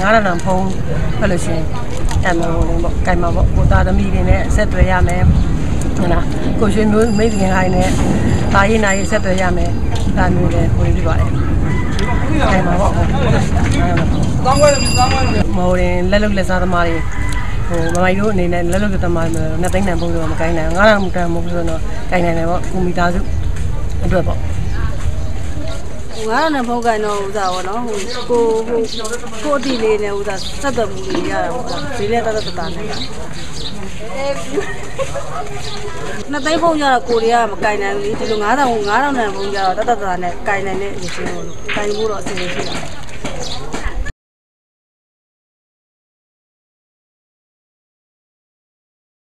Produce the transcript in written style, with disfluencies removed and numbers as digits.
900ဖုန်းဖလို့ရှင်အဲ့လိုပေါ့ကြိုင်မှာပေါ့ကိုသားသမီးတွေနဲ့ဆက်သွယ်ရမယ်ဟုတ်လားကိုရွှေမျိုးမိတ်ငယ်ဟိုင်းနဲ့ဒါရေးနာရေးဆက်သွယ်ရမယ်ဒါမျိုးလည်းကိုပြပါတယ်ကြိုင်မှာပေါ့မော်ရင်လက်လုပ်လက်စားသမားတွေမမိုင်တို့အနေနဲ့လက်လုပ်လက်သမားတွေ2သိန်းတန်ပုံတော့မကိုင်းနိုင်900တန်မဟုတ်ဘူးဆိုတော့ကိုင်းနိုင်တယ်ပေါ့ကိုမီသားစုအတွက်ပေါ့ 900နဲ့ဖုန်းကန်တော့ဥစားပေါ့နော်ကိုအတီလေးနဲ့ဥစားဆက်သွယ်မှုလေးရတာပေါ့ဈေးလေးတတ်တတ်နဲ့2သိန်းဖုန်းကျတော့ကိုတွေကမကန်နိုင်ဘူးလေဒီလို9000နဲ့ဖုန်းကျတော့တတ်နဲ့ကန်နိုင်တဲ့အရေးချင်းလို့ကန်မှုတော့အဆင်ပြေရှိတာ